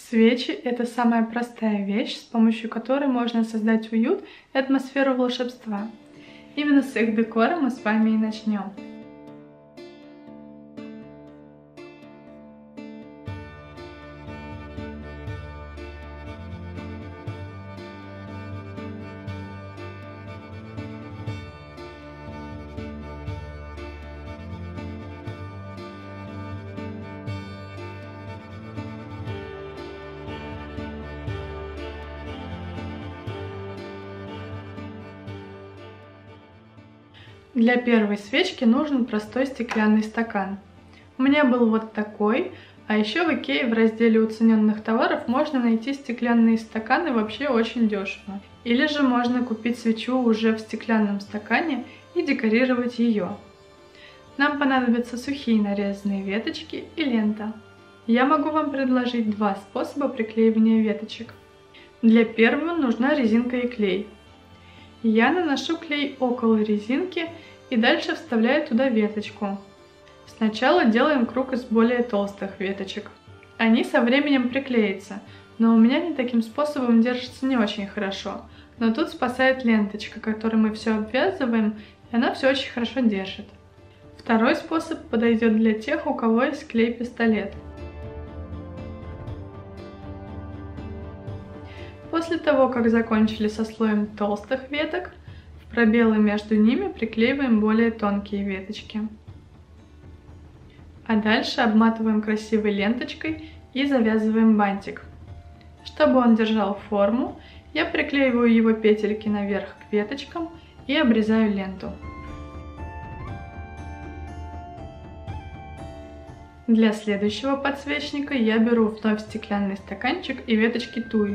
Свечи — это самая простая вещь, с помощью которой можно создать уют и атмосферу волшебства. Именно с их декора мы с вами и начнем. Для первой свечки нужен простой стеклянный стакан. У меня был вот такой, а еще в Икее в разделе уцененных товаров можно найти стеклянные стаканы вообще очень дешево. Или же можно купить свечу уже в стеклянном стакане и декорировать ее. Нам понадобятся сухие нарезанные веточки и лента. Я могу вам предложить два способа приклеивания веточек. Для первого нужна резинка и клей. Я наношу клей около резинки и дальше вставляю туда веточку. Сначала делаем круг из более толстых веточек. Они со временем приклеятся, но у меня они таким способом держатся не очень хорошо. Но тут спасает ленточка, которой мы все обвязываем, и она все очень хорошо держит. Второй способ подойдет для тех, у кого есть клей-пистолет. После того, как закончили со слоем толстых веток, в пробелы между ними приклеиваем более тонкие веточки. А дальше обматываем красивой ленточкой и завязываем бантик. Чтобы он держал форму, я приклеиваю его петельки наверх к веточкам и обрезаю ленту. Для следующего подсвечника я беру вновь стеклянный стаканчик и веточки туи.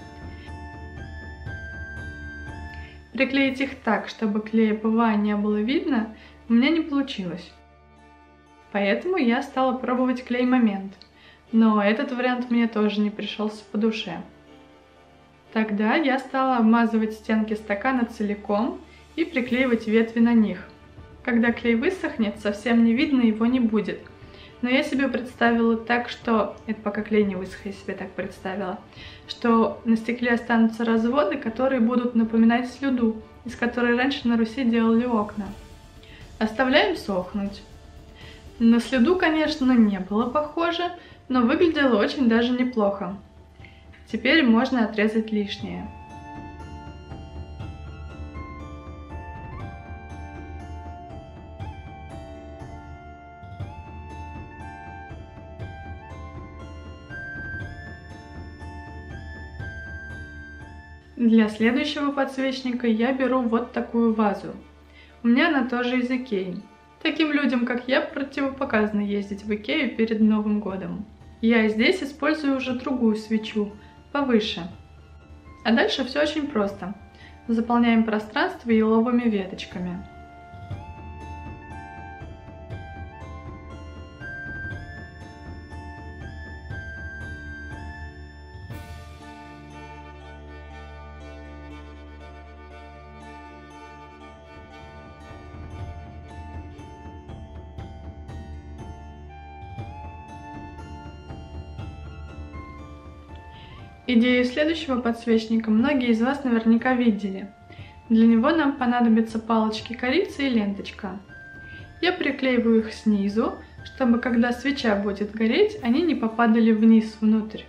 Приклеить их так, чтобы клея ПВА не было видно, у меня не получилось. Поэтому я стала пробовать клей Момент, но этот вариант мне тоже не пришелся по душе. Тогда я стала обмазывать стенки стакана целиком и приклеивать ветви на них. Когда клей высохнет, совсем не видно его не будет. Но я себе представила так, что... Это пока клей не высох, я себе так представила. Что на стекле останутся разводы, которые будут напоминать слюду, из которой раньше на Руси делали окна. Оставляем сохнуть. На слюду, конечно, не было похоже, но выглядело очень даже неплохо. Теперь можно отрезать лишнее. Для следующего подсвечника я беру вот такую вазу. У меня она тоже из Икеи. Таким людям, как я, противопоказано ездить в Икею перед Новым годом. Я здесь использую уже другую свечу, повыше. А дальше все очень просто. Заполняем пространство еловыми веточками. Идею следующего подсвечника многие из вас наверняка видели. Для него нам понадобятся палочки корицы и ленточка. Я приклеиваю их снизу, чтобы когда свеча будет гореть, они не попадали вниз внутрь.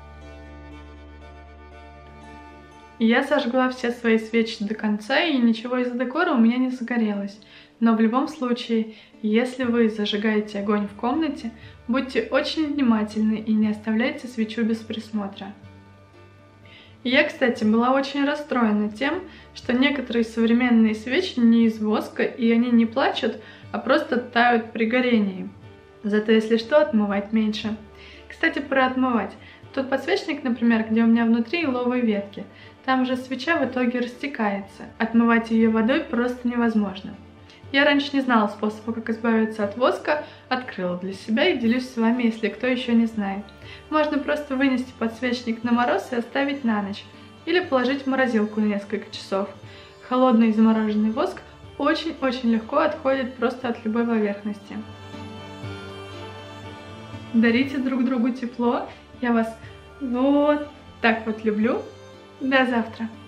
Я сожгла все свои свечи до конца, и ничего из декора у меня не загорелось. Но в любом случае, если вы зажигаете огонь в комнате, будьте очень внимательны и не оставляйте свечу без присмотра. Я, кстати, была очень расстроена тем, что некоторые современные свечи не из воска, и они не плачут, а просто тают при горении. Зато, если что, отмывать меньше. Кстати, про отмывать. Тот подсвечник, например, где у меня внутри еловые ветки, там же свеча в итоге растекается. Отмывать ее водой просто невозможно. Я раньше не знала способа, как избавиться от воска, открыла для себя и делюсь с вами, если кто еще не знает. Можно просто вынести подсвечник на мороз и оставить на ночь, или положить в морозилку на несколько часов. Холодный замороженный воск очень-очень легко отходит просто от любой поверхности. Дарите друг другу тепло, я вас Вот, так вот люблю. До завтра.